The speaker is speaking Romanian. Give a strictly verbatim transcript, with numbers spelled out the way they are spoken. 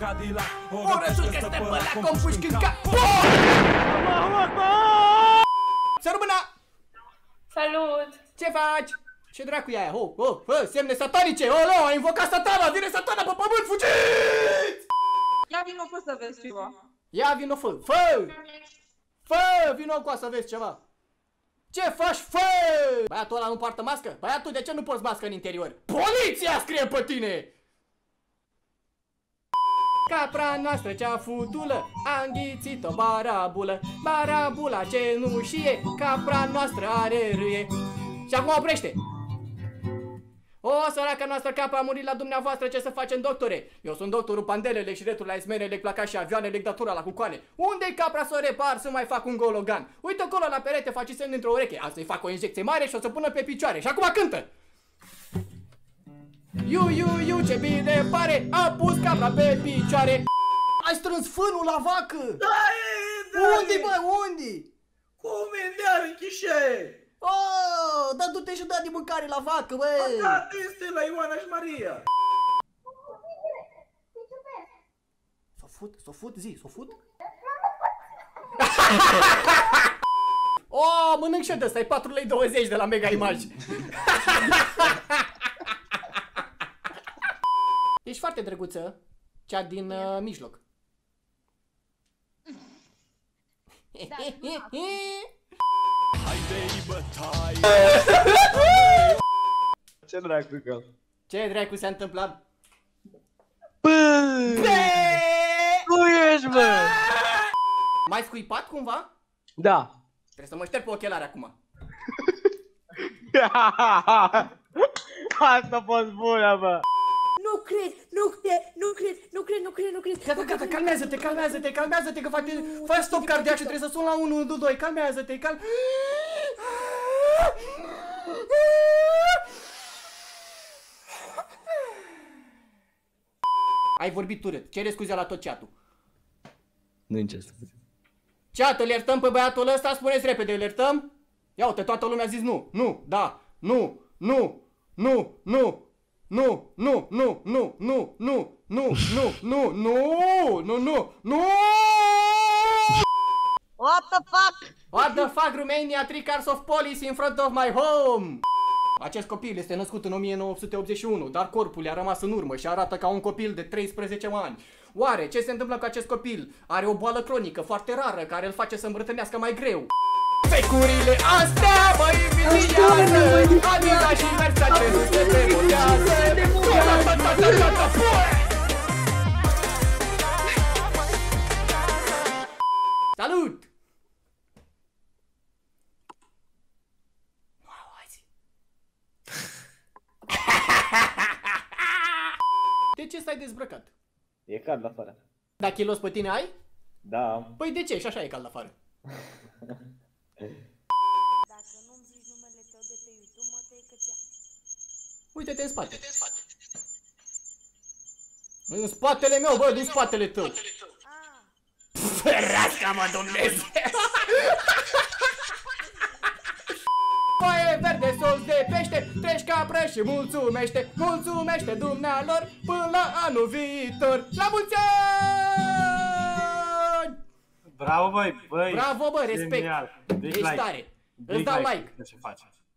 O răsucă să te pălea cum puști în cap. Să rămână! Salut! Ce faci? Ce dracu e aia? Oh, oh, oh, semne satanice! Oh, no, a invocat satana! Vine satana pe pământ! Fugiți! Ia vino, fă să vezi ceva. Ia vino, fă! Fă! Fă! Vino cu să vezi ceva! Ce faci, fă? Băiatul ăla nu poartă mască? Băiatul, de ce nu porți mască în interior? Poliția scrie pe tine! Capra noastră cea futulă a înghițit-o barabulă. Barabula cenușie, capra noastră are râie. Și acum oprește! O, săraca noastră capra a murit la dumneavoastră, ce să facem, doctore? Eu sunt doctorul Pandelele și retul la esmenele, placa și avioanele, datura la cucoane. Unde-i capra să o repar, să mai fac un gologan? Uite acolo la perete, face semn dintr-o ureche. Asta să-i fac o injecție mare și o să pună pe picioare. Și acum cântă! Iu, iu, iu, ce bine pare, a pus capra pe picioare. Ai strâns fânul la vacă? Da, e, da, unde, e. bă, unde? Cum e, de-ar închișe? Oh, dar du-te și da de mâncare la vacă, bă! Da, este la Ioana și Maria. S-o fut? S-o fut? Zi, s-o fut? Oh, mănânc și de ăsta, e patru lei douăzeci de la Mega Image. Ești foarte drăguță, cea din uh, mijloc. Da, Ce dracu că? Ce dracu s-a întâmplat? Bă! Nu ești, bă! M-ai scuipat cumva? Da. Trebuie să mă șterg pe ochelari acum. Asta fost bună, bă! Nu cred, nu cred, nu cred, nu cred, nu cred, nu cred. Gata, gata, calmează-te, calmează-te, calmează-te, că faci, faci stop cardiac și trebuie să sun la unu unu doi, calmează-te, cal... Ai vorbit urât, cere scuze la tot chat-ul. Nu-i ce să Chat, îl iertăm pe băiatul ăsta, spuneți repede, îl iertăm? Ia uite, toată lumea a zis nu, nu, da, nu, nu, nu, nu. Nu, nu, nu, nu, nu, nu, nu, nu, nu, nu, nu, nu, nu! What the fuck? What the fuck, Romania, three cars of police in front of my home! Acest copil este născut în o mie nouă sute optzeci și unu, dar corpul i-a rămas în urmă și arată ca un copil de treisprezece ani. Oare, ce se întâmplă cu acest copil? Are o boală cronică foarte rară care îl face să îmbrătânească mai greu. Fecurile astea mă invidiază, Adidas și Versace nu se demodează. Salut! Wow, hai zi. De ce stai dezbrăcat? E cald afară. Da, kilos pe tine ai? Da. Păi de ce? Și așa e cald afară. Dacă nu-mi zici numele tău de pe YouTube, mă tăi cățea. Uite-te în spate. În spatele meu, bă, din spatele tău. Ferească-mă, Dumnezeu! Foaie verde, sos de pește, treci capră și mulțumește, mulțumește dumnealor până la anul viitor. La mulți ani! Bravo, băi, băi! Bravo, bă, respect! Genial. Big Ești like. tare! Big Îți dau like. like! Ce faci?